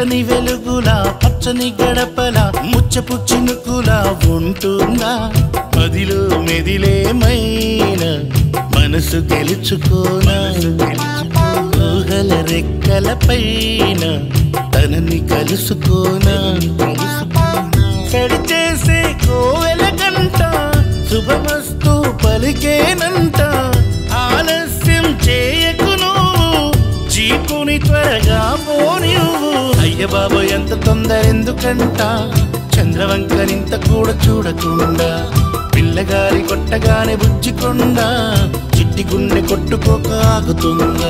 మెచ్చని వెలుగులా పచ్చని గడపలా ముచ్చపు చినుకులా ఉంటుందా మదిలో మెదిలేమైన మనసు గెలుచుకోనా ఊహల రెక్కల పైన తనని కలుసుకోనా సడి చేసే కోవెల గంట శుభమస్తు పలికేనంట ఆలస్యం చేయకు నువ్వు జీపుని త్వరగా పోనివ్వు అయ్య బాబు ఎంత తొందర ఎందుకంట చంద్రవంకరింత కూడా చూడకుండా పిల్లగారి కొట్టగానే బుజ్జికొండా చిట్టి గుండె కొట్టుకోక ఆగుతుందా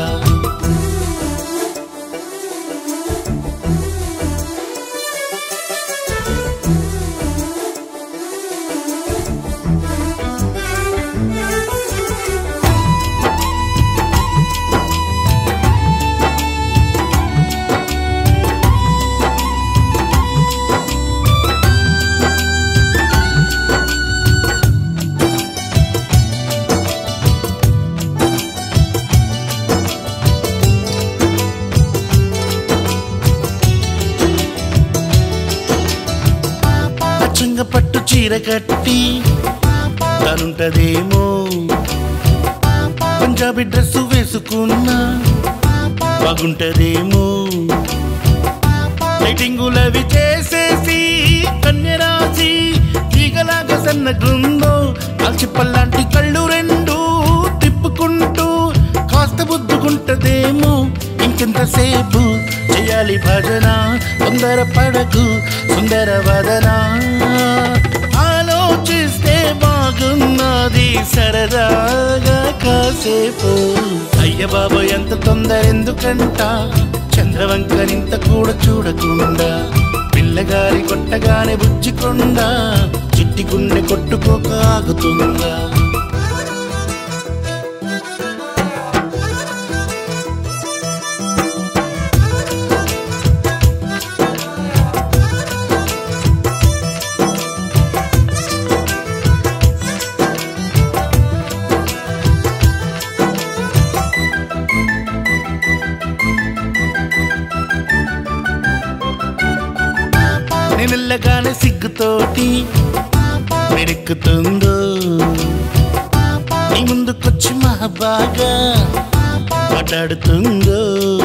పట్టు చీర కట్టి తనుంటదేమో పంజాబీ డ్రెస్సు వేసుకున్నా బాగుంటదేమో లైటింగులవి చేసేసి కన్యరాసి తీగలాగా సన్నగుందో కాల్చిప్పల్లాంటి కళ్ళు రెండు తిప్పుకుంటూ కాస్త బుద్దుకుంటదేమో ఇంకెంతసేపు చేయాలి భజన తొందర పడకు సుందర వదన ఆలోచిస్తే బాగున్నది సరదాగా కాసేపు అయ్య బాబు ఎంత తొందర ఎందుకంట చంద్రవంకరింత కూడా చూడకుండా పిల్లగారి కొట్టగానే బుజ్జికొండా చిట్టి గుండె కొట్టుకోక ఆగుతుందా నెల్లగానే సిగ్గుతోటి మెరుక్కుతుందో నీ ముందుకొచ్చి మహాబాగా మాట్లాడుతుందో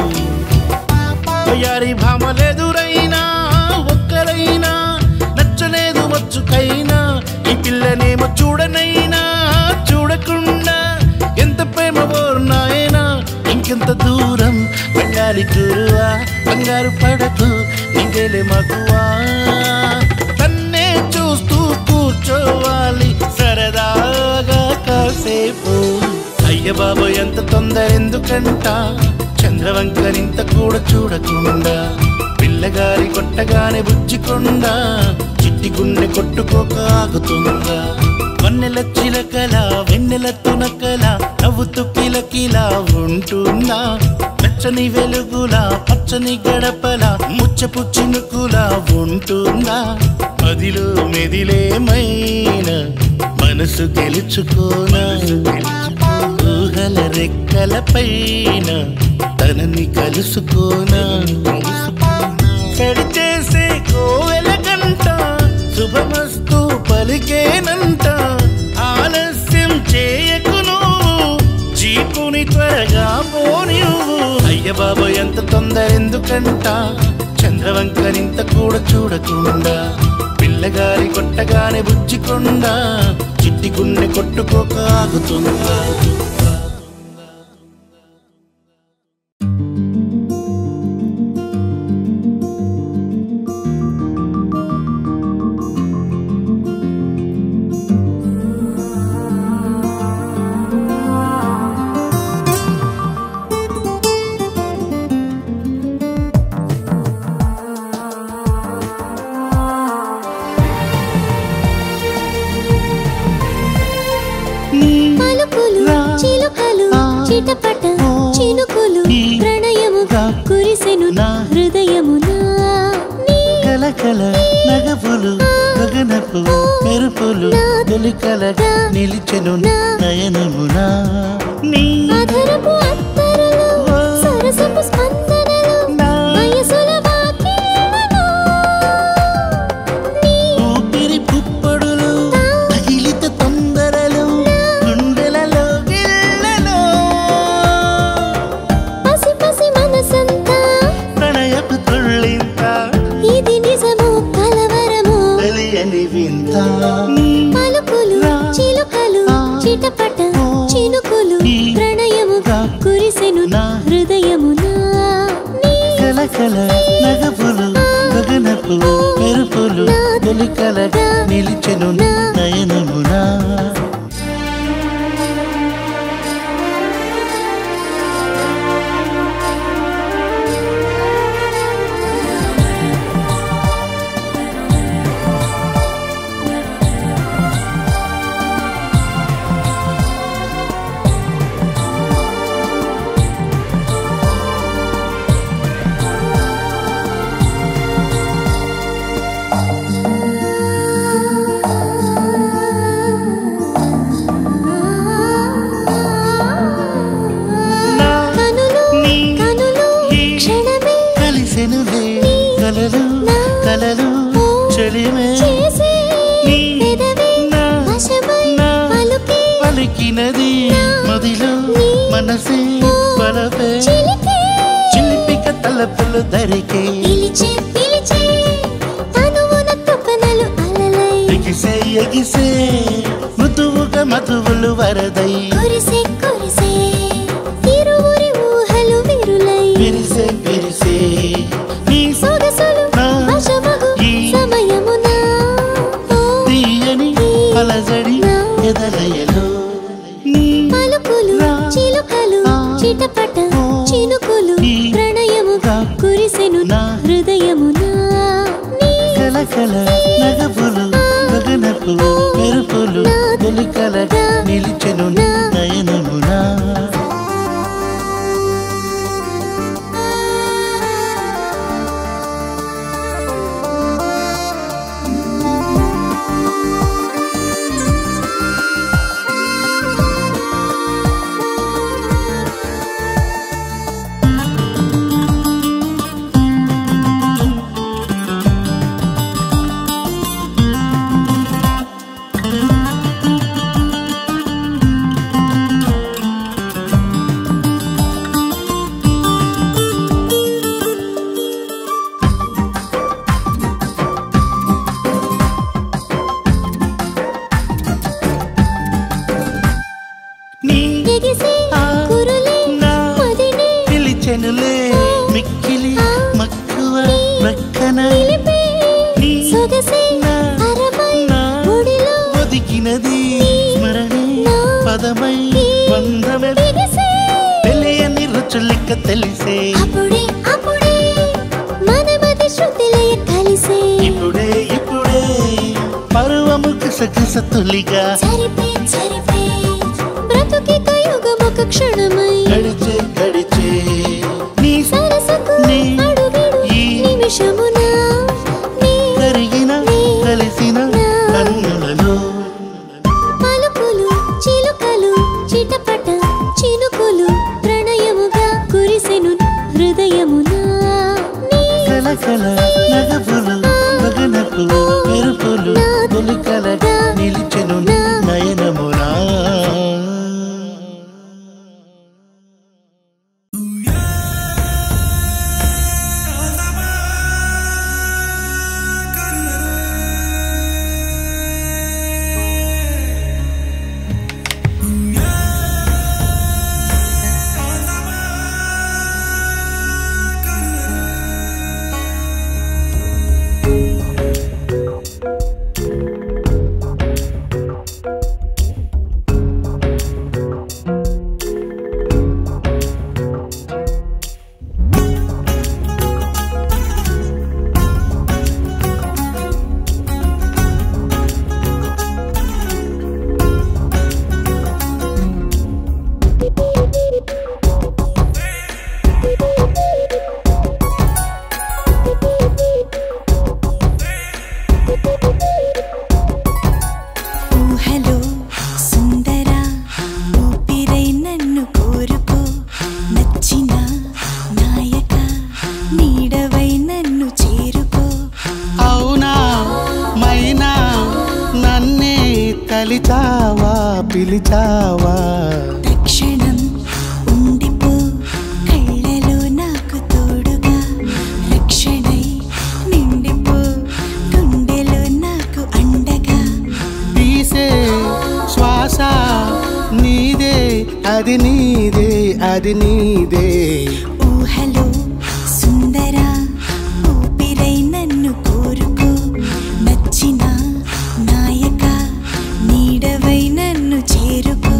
యారి భామలెదురైనా ఒక్కరైనా నచ్చలేదు మచ్చుకైనా ఈ పిల్లనేమో చూడనైనా చూడకుండా ఎంత ప్రేమ బోర్నాయనా ఇంకెంత దూరం వెళ్ళాలి గురువా బంగారు పడకు నింగేలే మగువా తన్నే చూస్తూ కూర్చోవాలి సరదాగా కాసేపు అయ్య బాబు ఎంత తొందర ఎందుకంట చంద్రవంకరింత కూడా చూడకుండా పిల్లగారి కొట్టగానే బుజ్జికొండా చిట్టి గుండె కొట్టుకోక ఆగుతుందా వన్నెల చిలకల వెన్నెల తునకల నవ్వుతూ కిలకిలా ఉంటుందా మెచ్చని వెలుగులా పచ్చని గడపల ముచ్చపు చినుకులా ఉంటుందా మదిలో మెదిలేమైన మనసు గెలుచుకోనా ఊహల రెక్కల పైన తనని కలుసుకోనా సడి చేసే కోవెల గంట శుభమస్తు పలికేనంట ఆలస్యం చేయకు నువ్వు జీపుని త్వరగా పోనివ్వు అయ్య బాబు ఎంత తొందర ఎందుకంట చంద్రవంకరింత కూడా చూడకుండా పిల్లగారి కొట్టగానే బుజ్జికొండా చిట్టి గుండె కొట్టుకోక ఆగుతుందా చిటపట చినుకులు ప్రణయముగా కురిసెను నా హృదయమునా కలకల నగపులు గగనపు మెరుపులు తొలికలగా నిలిచెను నయనమునా నీ అధరపు అత్తరులు సరసపు స్పందనలు వయసుల వాకిలి తెలియని వింత పలుకులు చిలుకలు చిటపట చినుకులు ప్రణయముగా కురిసెను నా హృదయమునా కలకల నగపులు గగనపు మెరుపులు తొలికలగా నిలిచెను నయనమునా కలలు చెలిమే పలికినది మదిలో మనసే బలపే చిలిపిక తలపులు దరికే ఎగిసే ఎగిసే మృదువుగా మధువులు వరదై విరిసే విరిసే అలజడి ఎదలయలో పలుకులు చిలుకలు చిటపట చినుకులు ప్రణయముగా కురిసెను నా హృదయమునా కలకల నగపులు గగనపు మెరుపులు తొలికలగా నిలిచెను నయనమునా మిక్కిలి మక్కువ ప్రక్కన ఒదికినది స్మరణే పదమై బంధమే తెలియని రుచులిక తెలిసే ఇప్పుడే ఇప్పుడే పర్వము కసకస తొలిగా క్షణమై గడిచే గడిచే నీ సరసకు అడుగడు నిమిషమునా కరిగిన కలిసిన కన్నులలో పలుకులు చిలుకలు చిటపట చినుకులు ప్రణయముగా కురిసెను హృదయమునా కలకల నగపులు గగనపు మెరుపులు తొలికలగా నిలిచెను నయనమునా కలిచావా పిలిచావా తక్షణం ఉండిపో కళ్ళలో నాకు తోడుగా రక్షణై నిండిపో గుండెలో నాకు అది నీదే అది నీదే ఊహలో సుందర ఊపిరై నన్ను కోరుకో నచ్చిన నాయక నీడవై నన్ను చేరుకో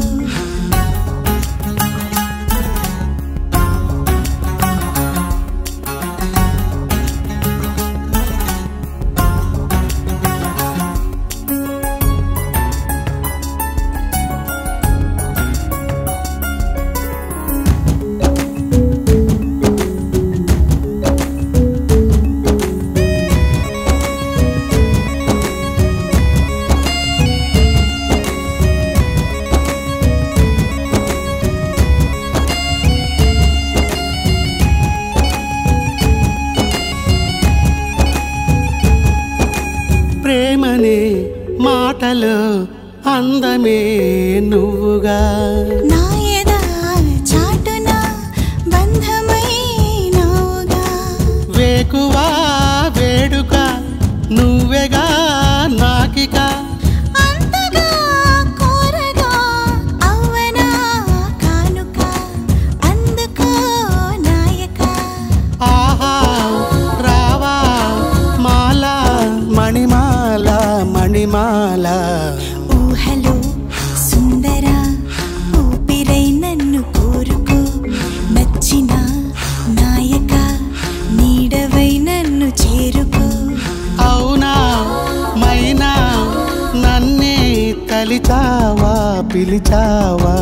ప్రేమనే మాటలు అందమే నువ్వుగా నాయదా చాటున బంధమై నవ్వుగా వేకువా వేడుక నువ్వెగా నాకిక అంతగా కోరగా అవ్వనా కానుక అందుకో నాయక ఆహా రావా మాల మణిమాల మణిమాల ఊహలో సుందర ఊపిరై నన్ను కోరుకో నచ్చిన నాయక నీడవై నన్ను చేరుకో అవునా మైనా నన్నే తలిచావా పిలిచావా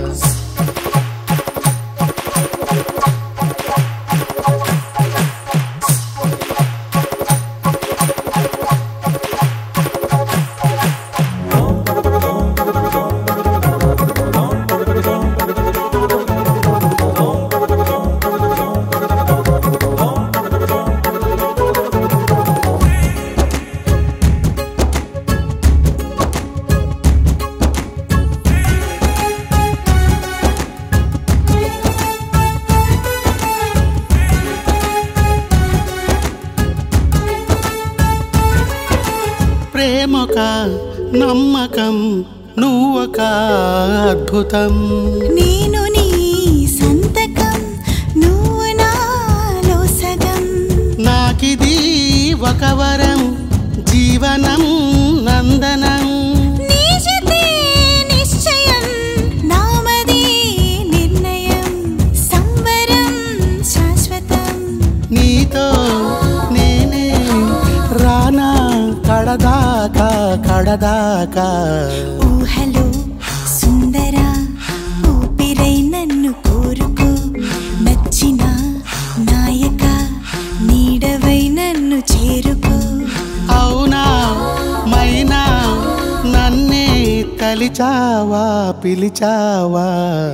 ప్రేమొక నమ్మకం నువ్వొక అద్భుతం నేను నీ సంతకం నువ్వు నాలో సగం నాకిది ఒక వరం జీవనం నందనం నీ జతే నిశ్చయం నామది నిర్ణయం సంవరం శాశ్వతం నీతో నేనే రానా కడదాకా కడదాకా ఊహలో సుందర ఊపిరై నన్ను కోరుకో నచ్చిన నాయక నీడవై నన్ను చేరుకో అవునా మైనా నన్నే తలిచావా పిలిచావా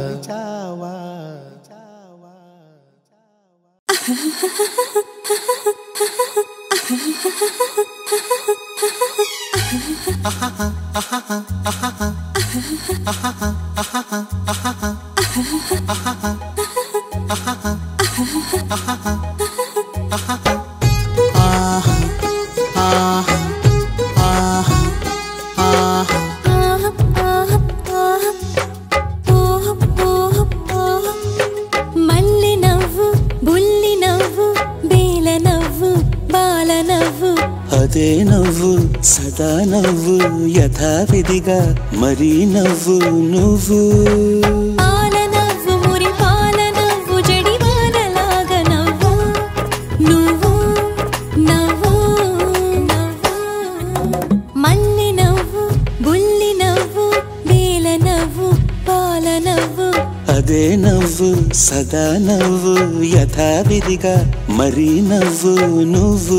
మల్లె నవ్వు బుల్లి నవ్వు బేల నవ్వు బాల నవ్వు అదే నవ్వు సదా నవ్వు యథావిధిగా మరీ నవ్వు నువ్వు పాల నవ్వు మురి పాల నవ్వు జడివానలాగా నవ్వు నువ్వు నవ్వు నవ్వు మల్లె నవ్వు బుల్లి నవ్వు బేల నవ్వు పాల నవ్వు అదే నవ్వు సదా నవ్వు యథావిధిగా మరీ నవ్వు నువ్వు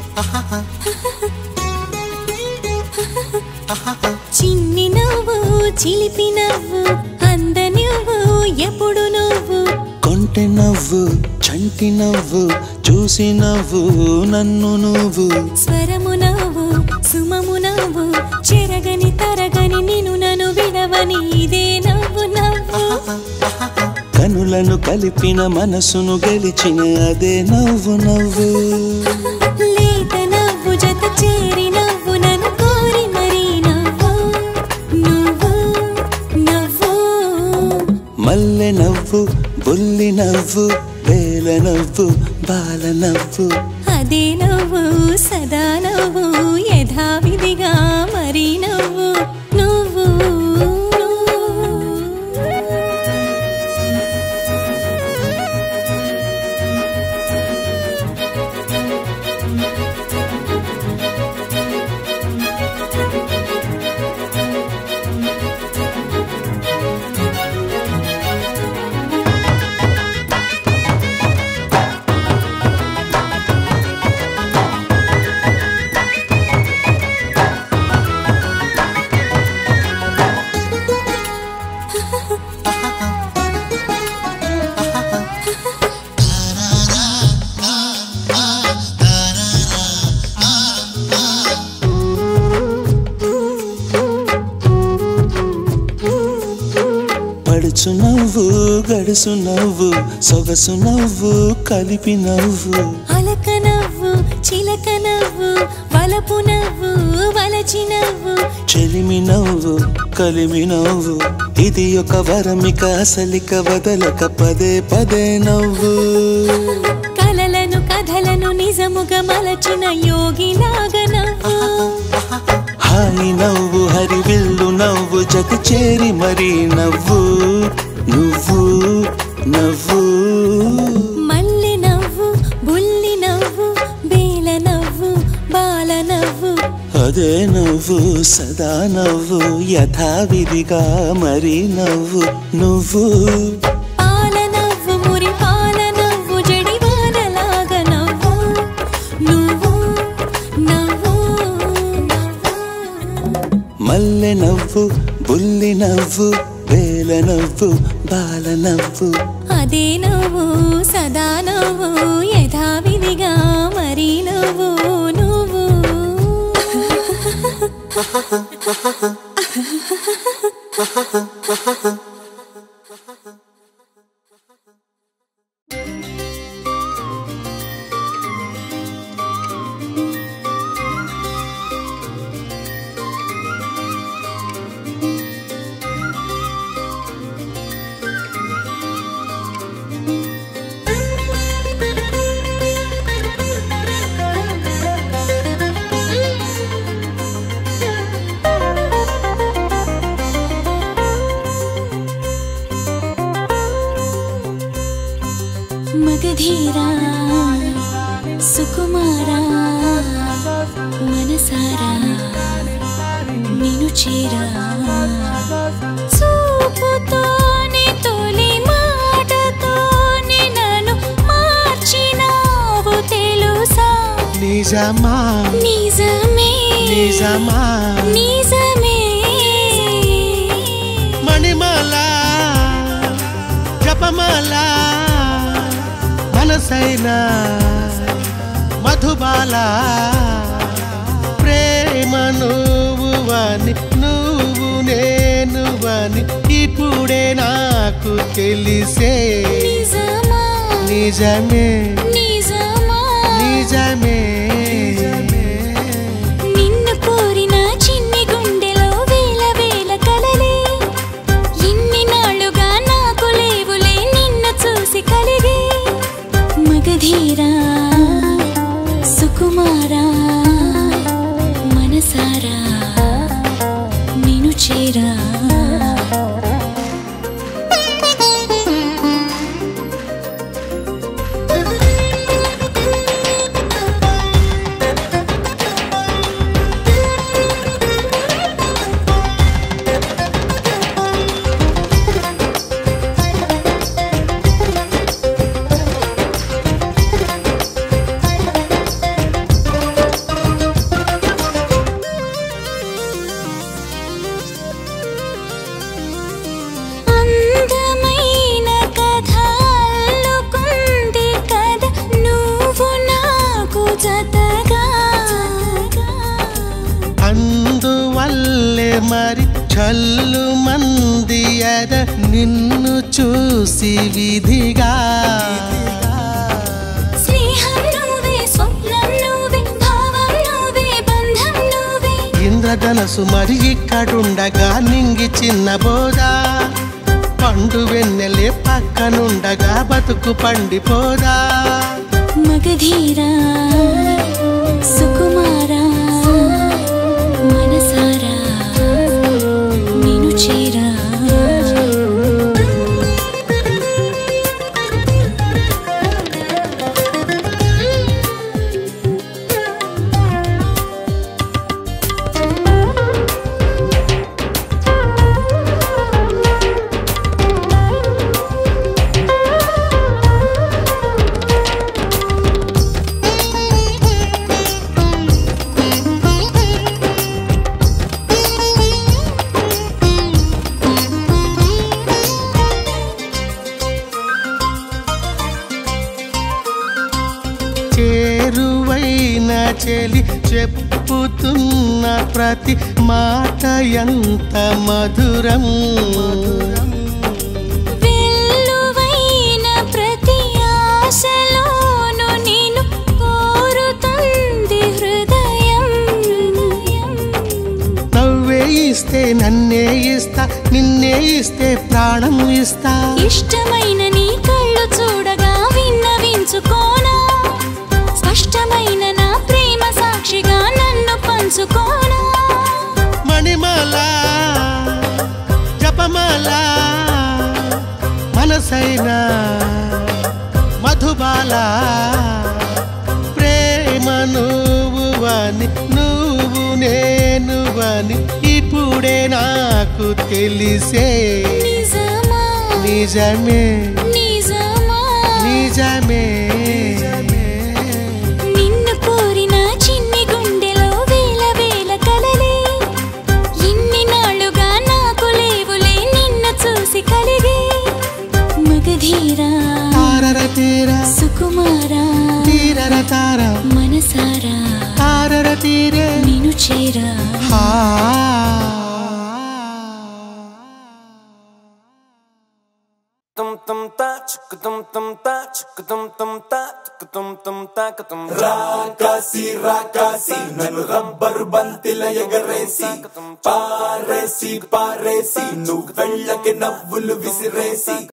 చిన్ని నవ్వు చిలిపి నవ్వు అంద నువ్వు ఎప్పుడు నువ్వు కొంటె నవ్వు చంటి నవ్వు చూసి నవ్వు నన్ను నువ్వు స్వరము నవ్వు సుమము నవ్వు చెరగని తరగని నిన్ను నన్ను విడవని ఇదే నవ్వు నవ్వు కనులను కలిపిన మనసును గెలిచిన అదే నవ్వు నవ్వు లేత నవ్వు జత చేరి నవ్వు నన్ను కోరి మరీ నవ్వు నువ్వు నవ్వు మల్లె నవ్వు బుల్లి నవ్వు వేల నవ్వు బాల నవ్వు అదే నవ్వు సదా నవ్వు యథావిధిగా మరీ నవ్వు నువ్వు పడుచు నవ్వు గడుసు నవ్వు సొగసు నవ్వు కలిపి నవ్వు అలక నవ్వు చిలక నవ్వు వలపు నవ్వు వలచి నవ్వు చెలిమి నవ్వు కలిమి నవ్వు ఇది ఒక వరమిక అసలిక వదలక పదే పదే నవ్వు కలలను కథలను నిజముగా మలచిన యోగిలాగ నవ్వు హాయి నవ్వు హరివిల్లు నవ్వు జత చేరి మరీ నవ్వు నువ్వు నవ్వు మల్లె నవ్వు బుల్లి నవ్వు బేల నవ్వు బాల నవ్వు అదే నవ్వు సదా నవ్వు యథావిధిగా మరీ నవ్వు నువ్వు పాల నవ్వు మురి పాల నవ్వు జడివానలాగ నవ్వు నువ్వు నవ్వు మల్లె నవ్వు బుల్లి నవ్వు వేల నవ్వు బాల నవ్వు అదే నవ్వు సదా నవ్వు యథావిధిగా మరీ నవ్వు నువ్వు మగధీరా సుకుమారా మనసారా నిన్ను చేరా చూపుతోనే తొలి మాటతోనే నన్ను మార్చినావు తెలుసా నిజమా నిజమే నిజమా నిజమే మణిమాల జపమాల మనసైనా మధుబాల ప్రేమ నువ్వువని నువ్వు నేనువని ఇప్పుడే నాకు తెలిసే నిజమా నిజమే నిజమా నిజమే నిన్ను కోరిన చిన్ని గుండెలో వేల వేల కలలే ఇన్ని నాళ్ళుగా నాకు లేవులే నిన్ను చూసి కలిగే మగధీరా సుకుమారా మనసారా నిన్ను చేరా మరి చల్లు మంది ఎద నిన్ను చూసి విధిగా ఇంద్రధనసు మరి ఇక్కడుండగా నింగి చిన్న బోదా పండు వెన్నెలే పక్కనుండగా బతుకు పండిపోదా మగధీరా సుకుమారా మనసారా నిన్ను చేరా చేరువైన చెలి చెప్పుతున్న ప్రతి మాట ఎంత మధురం వెల్లువైన ప్రతి ఆశలోను నేను కోరుతుంది హృదయం నవ్వే ఇస్తే నన్నే ఇస్తా నిన్నే ఇస్తే ప్రాణం ఇస్తా ఇష్టమైన నీ కళ్ళు చూడగా విన్నవించుకోనా స్పష్టమైన నా ప్రేమ సాక్షిగా నన్ను పంచుకోనా మణిమాల జపమాల మనసైన మధుబాల ప్రేమ నువ్వువని నువ్వు నేనువని ఇప్పుడే నాకు తెలిసే నిజమా నిజమే నిజమా నిజమే నిన్ను కోరిన చిన్ని గుండెలో వేల వేల కలలే ఇన్ని నాళ్ళుగా నాకు లేవులే నిన్ను చూసి కలిగే మగధీరా తారర తీరా సుకుమారా తీరర తార మనసారా తారర తీరే నిన్ను చేరా tum tum ta chuk tum tum ta chuk tum tum ta chuk tum tum ta tum రాకాసి రాకాసి నన్ను రబ్బరు బంతిల ఎగరేసి పారేసి పారేసి నువ్వు వెళ్ళకి నవ్వులు విసిరేసి